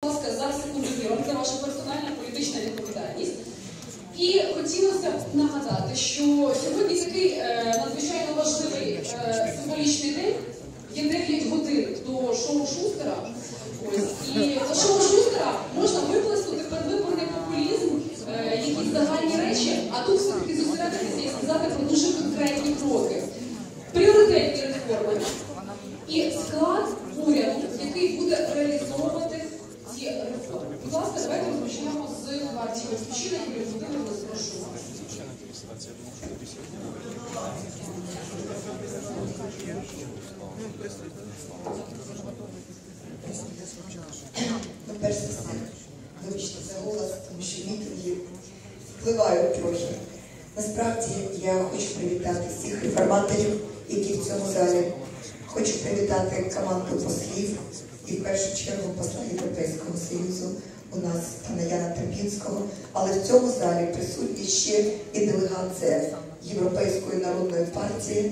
Будь ласка, зараз секунду, це ваша персональна політична відповідальність. І хотілося б нагадати, що сьогодні такий надзвичайно важливий символічний день, є 9 годин до шоу Шустера. І за шоу Шустера можна виплеснути передвиборний популізм, якісь загальні речі, а тут все-таки зосередитися і сказати про дуже конкретні кроки. Пріоритетні реформи і склад уряду, який буде реалізовувати ці реформи. Будь ласка, давайте розпочнемо з партії «Батьківщина», Юлія Володимирівна, прошу. Перш за все, вибачте за голос, тому що мітинги впливають трохи. Насправді, я хочу привітати всіх реформаторів, які в цьому залі. Хочу привітати команду послів і в першу чергу посла Європейського Союзу, у нас пана Яна Терпінського, але в цьому залі присутні ще і делегація Європейської народної партії,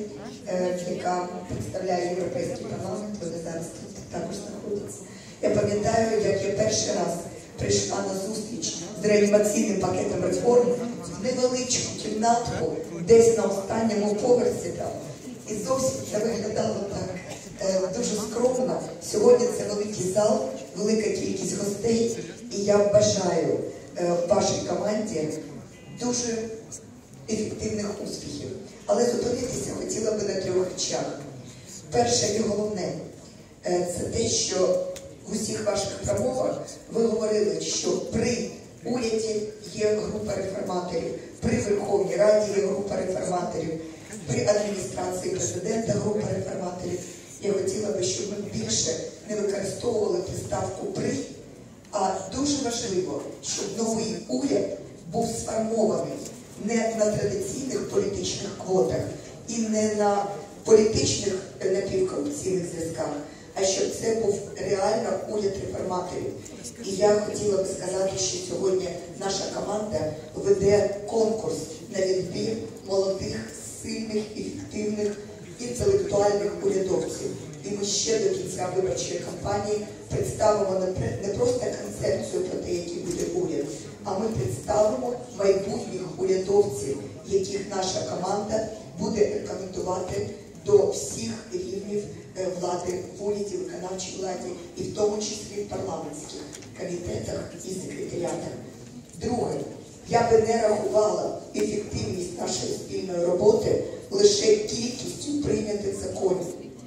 яка представляє Європейський парламент, вони зараз тут також знаходяться. Я пам'ятаю, як я перший раз прийшла на зустріч з реанімаційним пакетом реформ в невеличку кімнатку, десь на останньому поверсі там. І зовсім це виглядало так дуже скромно. Сьогодні це великий зал, велика кількість гостей, і я бажаю вашій команді дуже ефективних успіхів. Але зупинитися хотіла би на 3 речах. Перше і головне – це те, що в усіх ваших промовах ви говорили, що при уряді є група реформаторів, при Верховній Раді є група реформаторів, при адміністрації президента група реформаторів. Я хотіла би, щоб ми більше не використовували приставку «при», а дуже важливо, щоб новий уряд був сформований не на традиційних політичних квотах і не на політичних напівкорупційних зв'язках, а щоб це був реально уряд реформаторів. І я хотіла би сказати, що сьогодні наша команда веде конкурс на відбір молодих, сильних, ефективних, інтелектуальних урядовців. І ми ще до кінця виборчої кампанії представимо не просто концепцію про те, який буде уряд, а ми представимо майбутніх урядовців, яких наша команда буде рекомендувати до всіх рівнів влади в уряді, виконавчій владі, і в тому числі в парламентських комітетах і секретаріатах. Друге, я би не рахувала ефективність нашої спільної роботи лише кількістю прийнятих законів.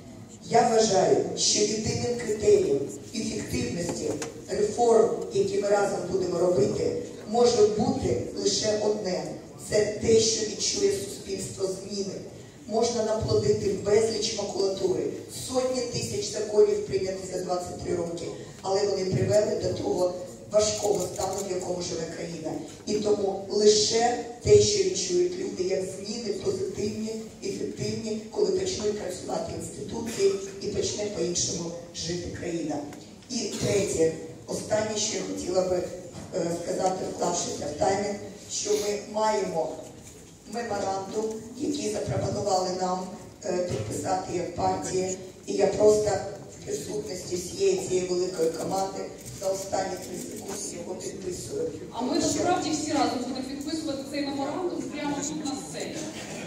Я вважаю, що єдиним критерієм ефективності реформ, які ми разом будемо робити, може бути лише одне – це те, що відчує суспільство зміни. Можна наплодити безліч макулатури, сотні тисяч законів прийняти за 23 роки, але вони привели до того важкого стану, в якому живе країна. І тому лише те, що відчують люди, як зміни позитивні, ефективні, коли почнуть працювати інституції і почне по-іншому жити країна. І третє, останнє, що я хотіла би сказати, вклавшися в таймінг, що ми маємо меморандум, який запропонували нам підписати як партія, і я просто в присутності всієї цієї великої команди за останні 3 секунди його підписую. А ми насправді всі разом будемо підписувати цей меморандум прямо тут на сцені.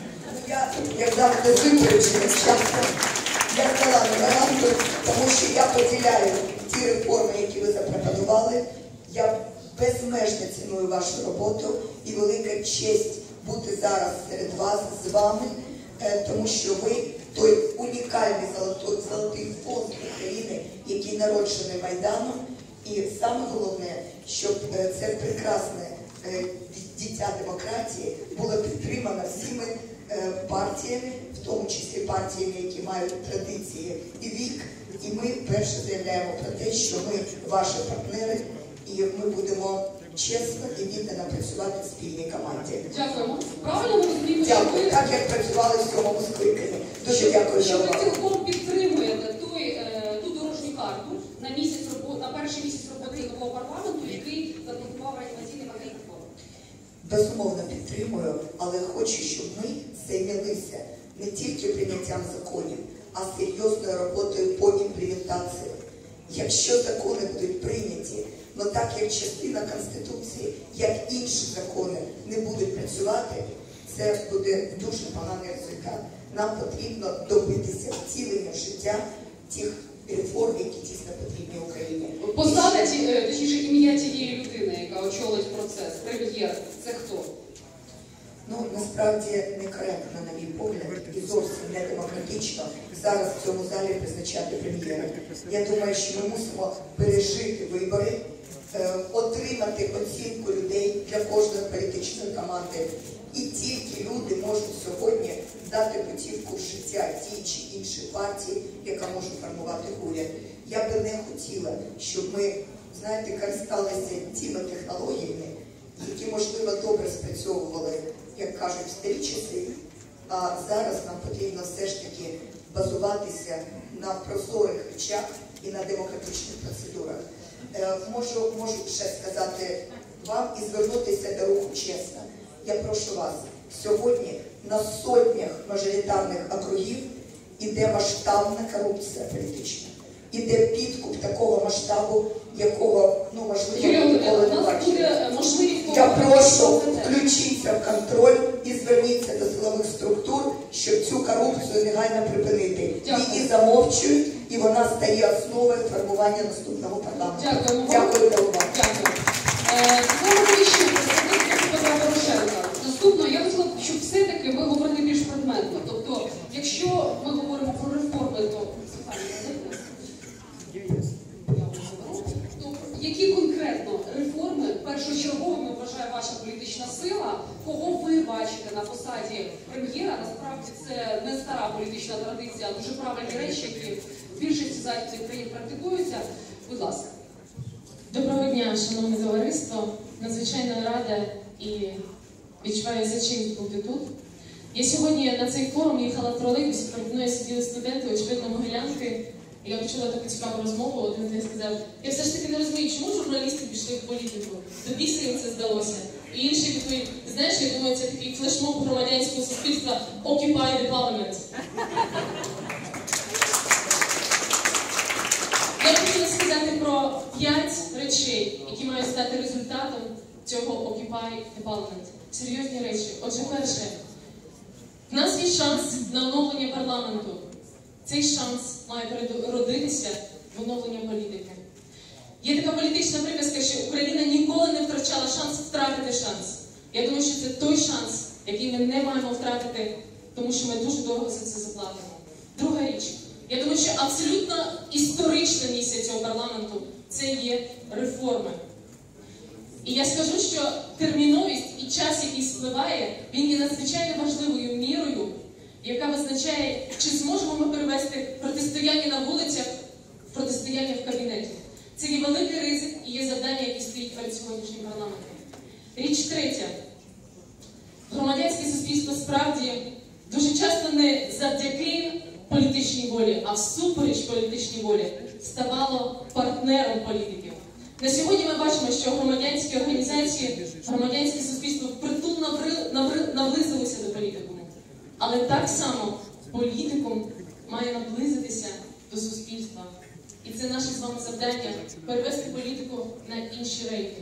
Я, як завжди, випереджена часто, я здала меморандум, тому що я поділяю ті реформи, які ви запропонували. Я безмежно ціную вашу роботу і велика честь бути зараз серед вас, з вами, тому що ви той унікальний золотий фонд України, який народжений Майданом. І саме головне, щоб це прекрасне дитя демократії було підтримано всіми партіями, в тому числі партіями, які мають традиції і вік. І ми перше заявляємо про те, що ми ваші партнери, і ми будемо чесно і віддано працювати в спільній команді. Дякуємо. Правильно ми розуміємо, що дякую, ви... так як працювали в цьому скликанні. Дуже дякую за увагу. Що ви цілком підтримуєте ту дорожню карту на перший місяць роботи нового парламенту, який заблокував реанімаційний пакет реформ? Безумовно підтримую, але хочу, щоб ми зайнялися не тільки прийняттям законів, а серйозною роботою по імплементації. Якщо закони будуть прийняті, так як частина Конституції, як інші закони не будуть працювати, це буде дуже поганий результат. Нам потрібно добитися втілення в життя тих реформ, які дійсно потрібні Україні. Посада, точніше, ім'я тієї людини, яка очолить процес, прем'єр, це хто? Ну, насправді некоректно, на мій погляд, і зовсім не демократично зараз в цьому залі призначати прем'єра. Я думаю, що ми мусимо пережити вибори, отримати оцінку людей для кожної політичної команди. І тільки люди можуть сьогодні дати путівку в життя тій чи іншій партії, яка може формувати уряд. Я би не хотіла, щоб ми, знаєте, користалися тими технологіями, які, можливо, добре спрацьовували, як кажуть, в старі часи, а зараз нам потрібно все ж таки базуватися на прозорих речах і на демократичних процедурах. Можу ще сказати вам і звернутися до руху чесно. Я прошу вас, сьогодні на сотнях мажоритарних округів іде масштабна корупція політична. Іде підкуп такого масштабу, якого, ну, можливо, ніколи не бачили. Я прошу, включіться в контроль і зверніться до силових структур, щоб цю корупцію негайно припинити. Її замовчують, і вона стає основою формування наступного парламенту. Дякую за увагу. Наступно, я хотіла б, щоб все-таки ми говорили більш предметно. Тобто, якщо ми говоримо про реформи, то які конкретно реформи першочерговими вважає ваша політична сила? Кого ви бачите на посаді прем'єра? Насправді це не стара політична традиція, а дуже правильні речі, які в більшості західних країн практикуються. Будь ласка. Доброго дня, шановне товариство. Надзвичайно рада і відчуваю за честь бути тут. Я сьогодні на цей форум їхала в тролейбусі, перед мною сиділи студенти, очевидно, могилянки. Я почула таку цікаву розмову, один з них сказав, я все ж таки не розумію, чому журналісти пішли в політику? До біса їм це здалося. І інший відповідь, знаєш, я думаю, це такий флешмоб громадянського суспільства Occupy the Parliament. Я хотіла сказати про 5 речей, які мають стати результатом цього Occupy the Parliament. Серйозні речі. Отже, перше, в нас є шанс на оновлення парламенту. Цей шанс має переродитися в оновлення політики. Є така політична приказка, що Україна ніколи не втрачала шанс втратити шанс. Я думаю, що це той шанс, який ми не маємо втратити, тому що ми дуже дорого за це заплатимо. Друга річ. Я думаю, що абсолютно історична місія цього парламенту – це є реформи. І я скажу, що терміновість і час, який спливає, він є надзвичайно важливою мірою, яка визначає, чи зможемо ми перевести протистояння на вулицях в протистояння в кабінеті. Це є великий ризик і є завдання, які стоїть перед сьогоднішнім парламентом. Річ третя. Громадянське суспільство справді дуже часто не завдяки політичній волі, а всупереч політичній волі ставало партнером політиків. На сьогодні ми бачимо, що громадянські організації, громадянське суспільство впритул наблизилося до політикуму. Але так само політикум має наблизитися до суспільства. І це наше з вами завдання – перевести політику на інші рейки.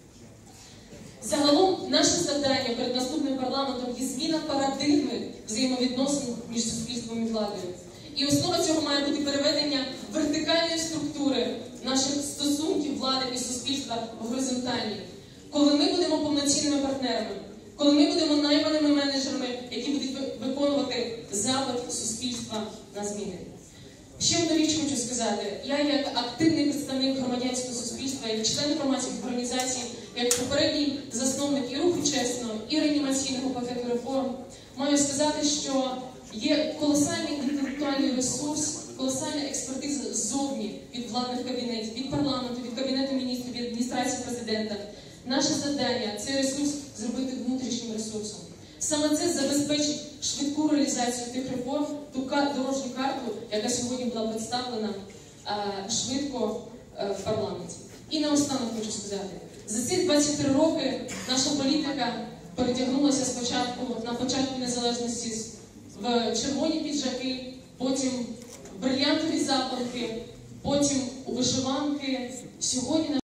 Загалом, наше завдання перед наступним парламентом є зміна парадигми взаємовідносин між суспільством і владою. І основа цього має бути переведення вертикальної структури наших стосунків влади і суспільства в горизонтальні. Коли ми будемо повноцінними партнерами, коли ми будемо найманими менеджерами, які будуть виконувати запит суспільства на зміни. Ще одну річ хочу сказати. Я як активний представник громадянського суспільства, як член громадських організацій, як попередній засновник і руху чесно, і реанімаційного пакету реформ, маю сказати, що є колосальний інтелектуальний ресурс, колосальна експертиза ззовні від владних кабінетів, від парламенту, від Кабінету міністрів, від адміністрації президента. Наше завдання – цей ресурс зробити внутрішнім ресурсом. Саме це забезпечить швидку реалізацію тих реформ, ту дорожню карту, яка сьогодні була представлена швидко в парламенті. І наостанок хочу сказати, за ці 23 роки наша політика перетягнулася спочатку на початку незалежності в червоні піджаки, потім в брильянтові запахи, потім у вишиванки. Сьогодні